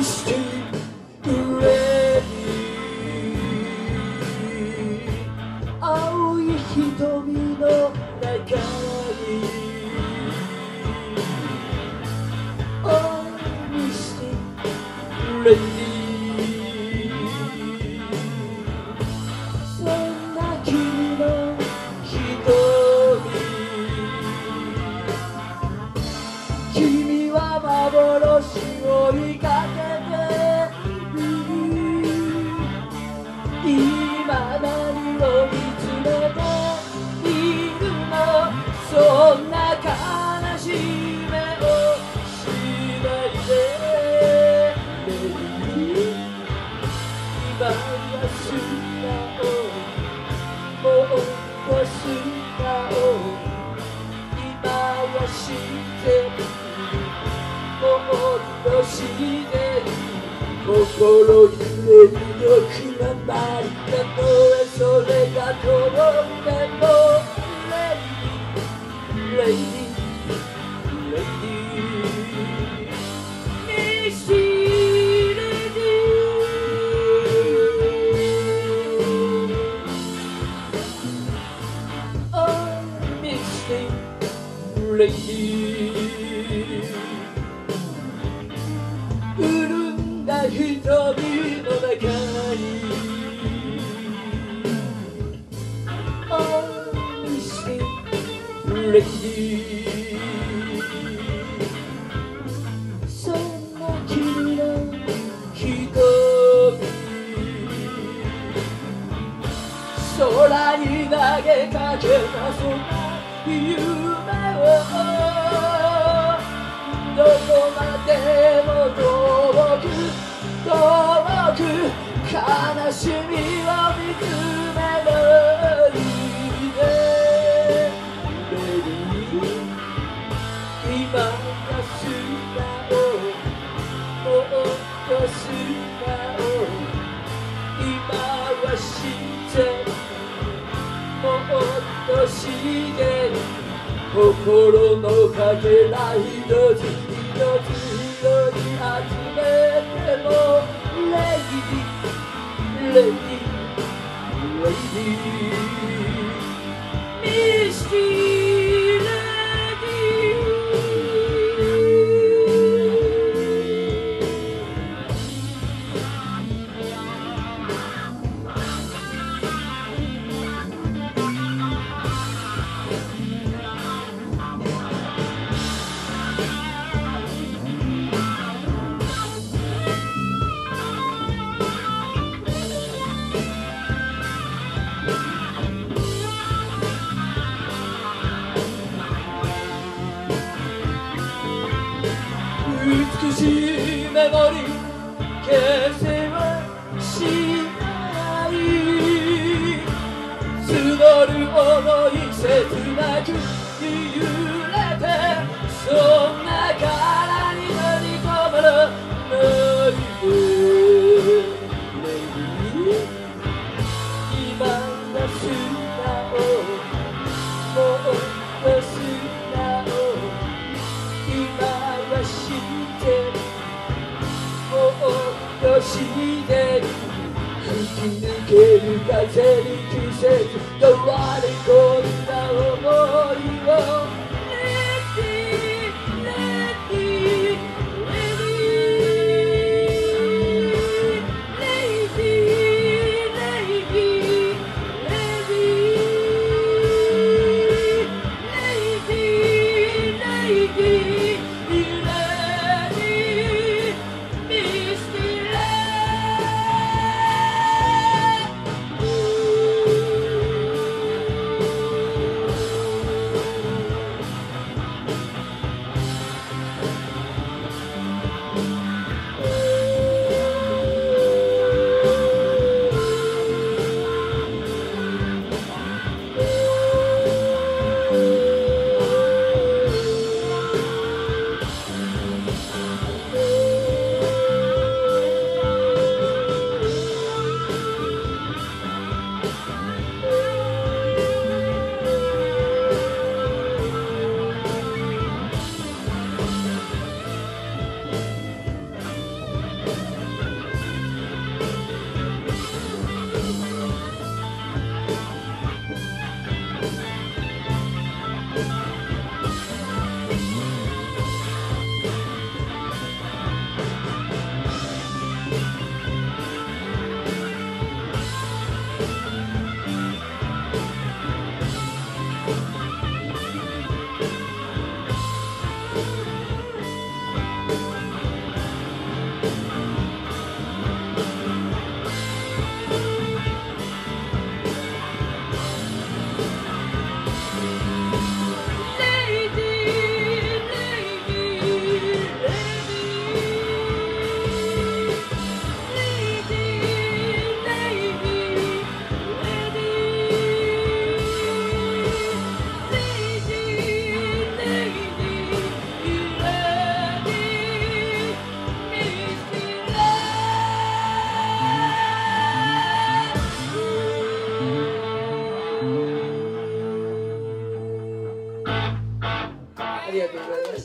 してくれ青い瞳の中にOh Mystic Lady そんな君の瞳君は幻を追いかけている今何を見つめているのそんな悲しい目をしないでレディー今は素直もっと素直今は知ってるもっとしてる心揺れるよくままりたとえそれが転んでもレディミスティレディOh Mystic Lady 潤んだ瞳の中に Oh Mystic Lady そんな君の瞳空に投げかけたそんな夢をどこまでも遠く悲しみを見つめないで今が素直もっと素直今は知ってるもっとしてる心のかけら一つ一つ拾い集めてもレディミスティレデ美しいメモリー形成はしない募る想い切なく揺れてそんな殻に乗り込まないで今が素直もっと素直今は知ってるもっとしてる吹き抜ける風に季節変わり込んだ想いをレディ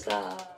した。